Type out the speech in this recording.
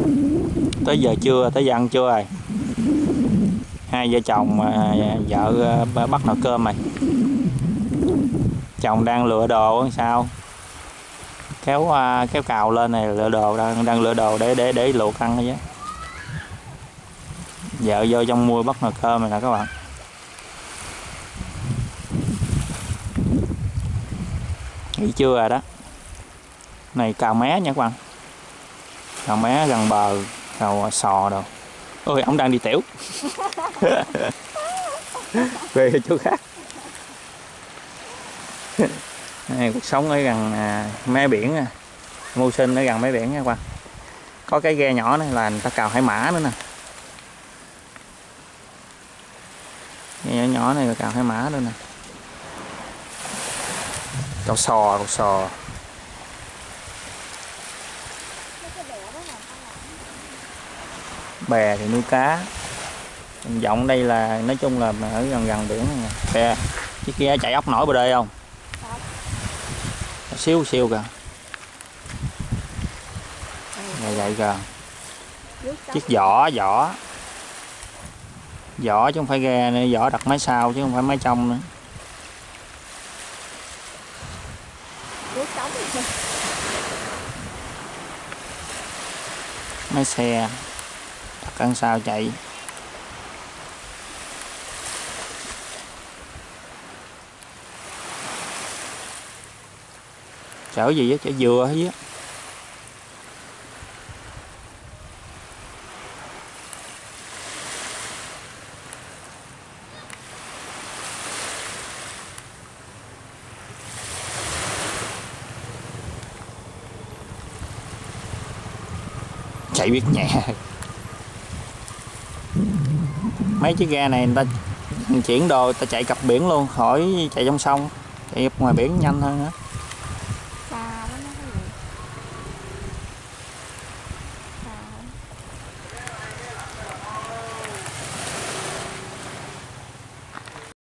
Tới giờ trưa, tới giờ ăn trưa rồi. Hai vợ chồng vợ bắt nồi cơm rồi. Chồng đang lựa đồ sao? Kéo cào lên này lựa đồ, đang lựa đồ để luộc ăn chứ. Vợ vô trong mua bắt nồi cơm này nè các bạn. Nghỉ trưa rồi đó. Này cào mé nha các bạn. Cào mé gần bờ, cào sò đồ. Ôi ông đang đi tiểu. Về chỗ khác. Này, cuộc sống ở gần mé biển, mưu sinh ở gần mé biển nha các bạn. Có cái ghe nhỏ này là người ta cào hải mã nữa nè. Ghe nhỏ này là cào hải mã nữa nè. Cào sò. Bè thì nuôi cá. Vọng đây là nói chung là ở gần biển này. Bè chiếc kia chạy ốc nổi bờ đê không? Xíu kìa. Vậy kìa. Chiếc vỏ chứ không phải ghe nữa, vỏ đặt máy sau chứ không phải máy trong nữa. Máy xe đặt ăn sau chạy. Chở gì á, chở dừa hay gì á. Chạy biết nhẹ. Mấy chiếc ghe này người ta chuyển đồ, người ta chạy cặp biển luôn, khỏi chạy trong sông, chạy ngoài biển nhanh hơn nữa.